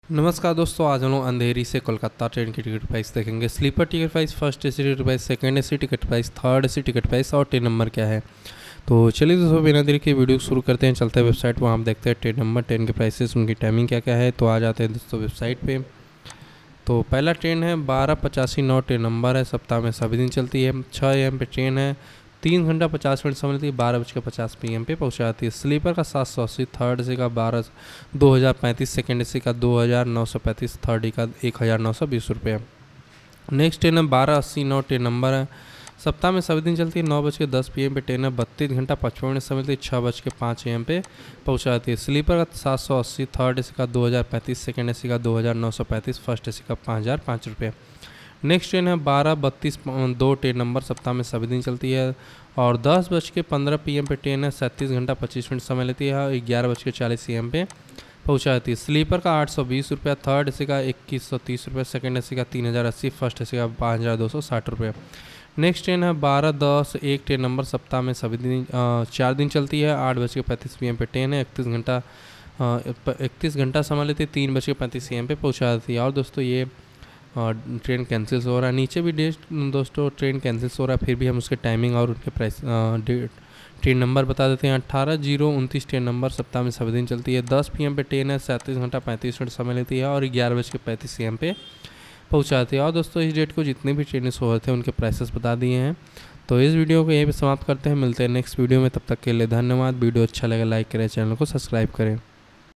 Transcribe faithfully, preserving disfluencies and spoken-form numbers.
नमस्कार दोस्तों, आज हम लोग अंधेरी से कोलकाता ट्रेन की टिकट प्राइस देखेंगे। Sleeper ticket price, first AC ticket price, second AC ticket price, third AC ticket price और ट्रेन नंबर क्या है। तो चलिए दोस्तों, बिना देरी के वीडियो शुरू करते हैं। चलते हैं वेबसाइट पर, हम देखते हैं ट्रेन नंबर, ट्रेन के प्राइसेस, उनकी टाइमिंग क्या क्या है। तो आ जाते हैं दोस्तों वेबसाइट पर। तो पहला ट्रेन है बारह पचासी नौ, ट्रेन नंबर है, सप्ताह में सभी दिन चलती है। छः एम पे ट्रेन है, तीन घंटा पचास मिनट समय लेती है, बारह बज के पचास पी एम पे पहुँचाती है। स्लीपर का सात सौ अस्सी, थर्ड एसी का बारह दो हज़ार पैंतीस, सेकेंड एसी का दो हज़ार नौ सौ पैंतीस, थर्ड ए का एक हज़ार नौ सौ बीस रुपये। नेक्स्ट ट्रेन है बारह अस्सी नौ, ट्रेन नंबर है, सप्ताह में सभी दिन चलती है। नौ बज के दस पी एम पे ट्रेन है, बत्तीस घंटा पचपन मिनट समय लेती है, छः बज के पाँच ए एम पे पहुँचाती है। स्लीपर का सात सौ अस्सी, थर्ड एसी का दो हज़ार पैंतीस, सेकेंड एसी का दो हज़ार नौ सौ पैंतीस, फर्स्ट एसी का पाँच हज़ार पाँच रुपये। नेक्स्ट ट्रेन है बारह बत्तीस दो, ट्रेन नंबर, सप्ताह में सभी दिन चलती है और दस बज के पंद्रह पी एम पे ट्रेन है, सैंतीस घंटा पच्चीस मिनट समय लेती है और ग्यारह बज के चालीस एम पे पहुँचाती है। स्लीपर का आठ सौ बीस रुपया, थर्ड एसी का इक्कीस सौ तीस रुपये, सेकेंड एसी का तीन हज़ार अस्सी, फर्स्ट एसी का पाँच हज़ार दो सौ साठ रुपये। नेक्स्ट ट्रेन है बारह दस एक, ट्रेन नंबर, सप्ताह में सभी दिन चार दिन चलती है। आठ बज के पैंतीस पी एम पे ट्रेन है, इकतीस घंटा इकतीस घंटा समय लेती है, तीन बज के पैंतीस एम पे पहुँचाती है। और दोस्तों ये ट्रेन कैंसिल हो रहा है, नीचे भी डेट दोस्तों ट्रेन कैंसिल हो रहा है, फिर भी हम उसके टाइमिंग और उनके प्राइस ट्रेन नंबर बता देते हैं। अट्ठारह जीरो उनतीस, ट्रेन नंबर, सप्ताह में सभी दिन चलती है। दस पी एम पे ट्रेन है, सैंतीस घंटा पैंतीस मिनट समय लेती है और ग्यारह बज के पैंतीस एम पे पहुँचाती है। और दोस्तों इस डेट को जितने भी ट्रेनें हो रहे थे उनके प्राइसेस बता दिए हैं। तो इस वीडियो को यहीं पे समाप्त करते हैं, मिलते हैं नेक्स्ट वीडियो में। तब तक के लिए धन्यवाद। वीडियो अच्छा लगे लाइक करें, चैनल को सब्सक्राइब करें।